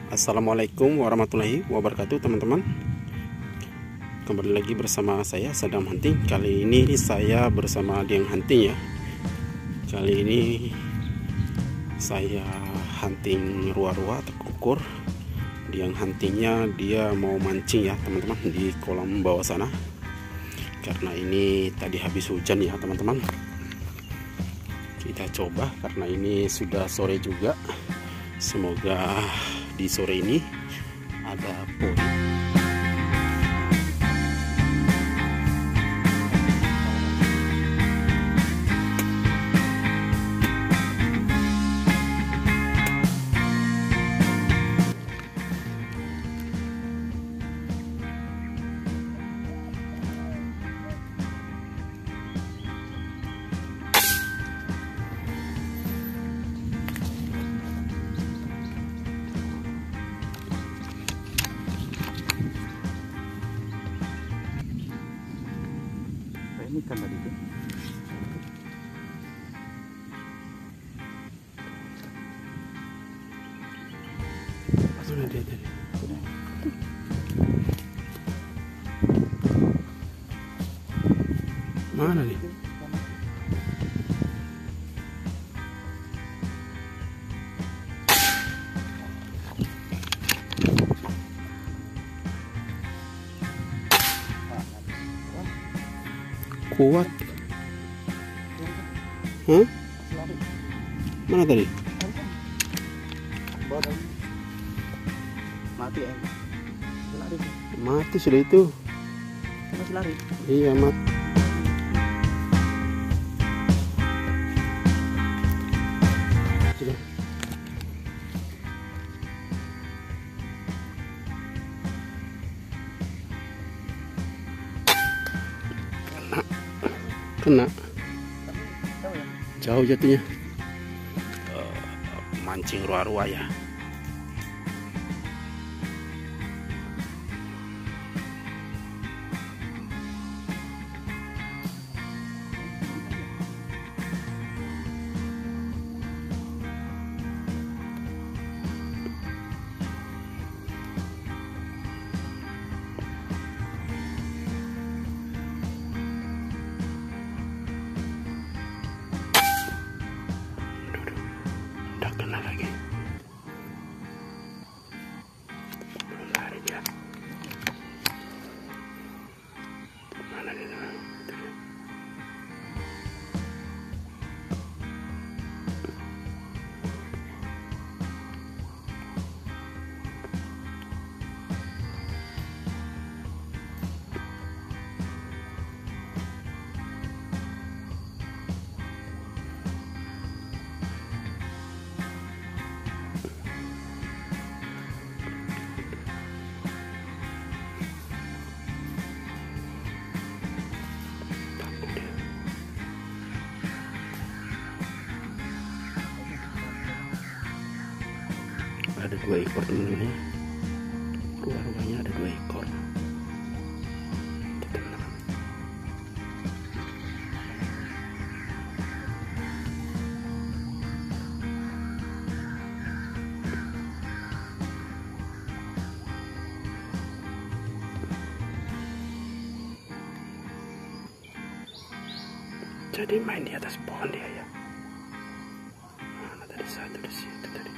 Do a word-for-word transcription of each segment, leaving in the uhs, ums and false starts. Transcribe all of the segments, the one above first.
Assalamualaikum warahmatullahi wabarakatuh, teman-teman. Kembali lagi bersama saya Sadam Hunting. Kali ini saya bersama Diang Hunting ya. Kali ini saya hunting ruah-ruah terukur. Diang huntingnya dia mau mancing ya teman-teman di kolam bawah sana. Karena ini tadi habis hujan ya teman-teman. Kita coba karena ini sudah sore juga. Semoga di sore ini ada poin. Ini kan tadi itu Mana dia tadi? Mana nih? Kuat. Hah? Mana tadi? mati ya. Lari. Mati sudah itu. Masih lari. Iya, mati. Sudah. Kena. Jauh jatuhnya. Uh, mancing ruah-ruah ya. Udah kena lagi. Belum lari dia. Mana dia? Ada dua ekor teman-teman ya. Ruah-ruahnya ada dua ekor. Itu teman-teman. Jadi main di atas pohon dia ya. Mana tadi satu di situ tadi.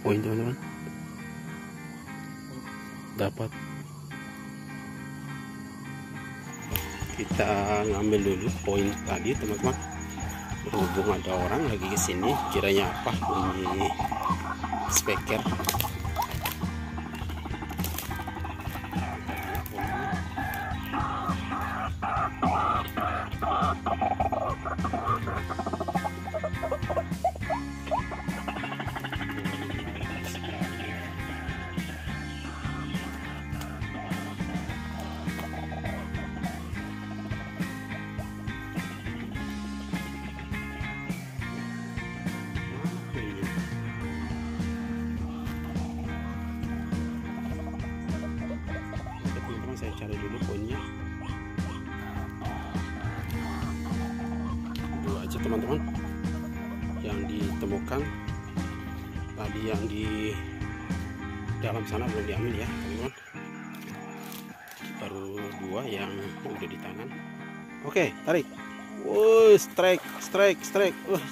poin teman-teman. Dapat. Kita ngambil dulu poin tadi teman-teman. Berhubung ada orang lagi ke sini, kiranya apa bunyi speaker. Saya cari dulu poinnya. Dua aja teman-teman yang ditemukan. Tadi yang di dalam sana belum diambil ya teman-teman. Baru dua yang udah di tangan. Oke, tarik. Wuh, strike, strike, strike. Wah.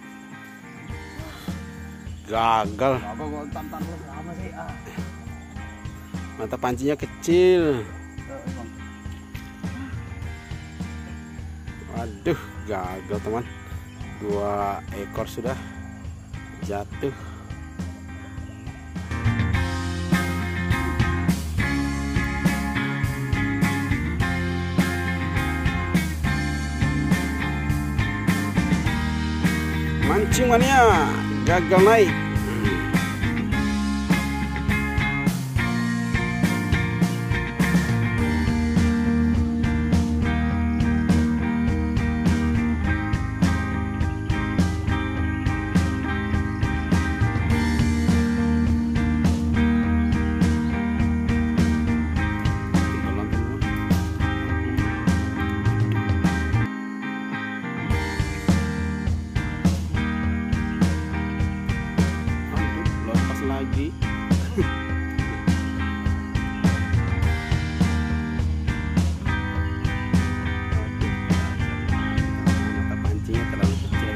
Gagal. Mata pancinya kecil. Waduh, gagal teman. Dua ekor sudah jatuh. Mancing mania gagal naik. Lagi mata pancingnya terlalu kecil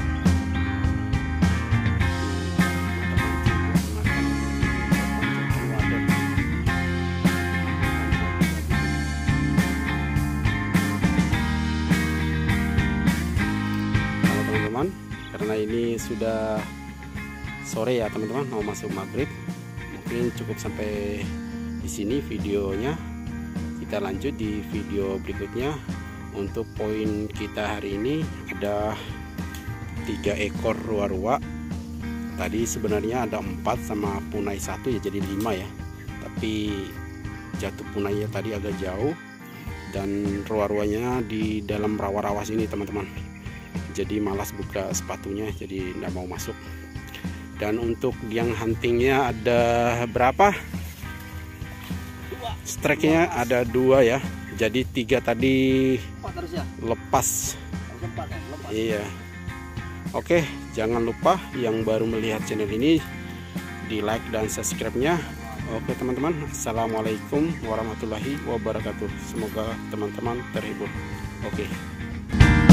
teman-teman, karena ini sudah sore ya teman-teman, mau masuk maghrib. Mungkin cukup sampai di sini videonya. Kita lanjut di video berikutnya. Untuk poin kita hari ini ada tiga ekor ruwa-ruwa. Tadi sebenarnya ada empat sama punai satu ya, jadi lima ya. Tapi jatuh punainya tadi agak jauh dan ruwa-ruwanya di dalam rawa-rawa sini teman-teman. Jadi malas buka sepatunya, jadi tidak mau masuk. Dan untuk yang huntingnya ada berapa? Strike-nya ada dua ya. Jadi tiga tadi lepas. Iya. Oke, jangan lupa yang baru melihat channel ini di like dan subscribe-nya. Oke teman-teman, assalamualaikum warahmatullahi wabarakatuh. Semoga teman-teman terhibur. Oke.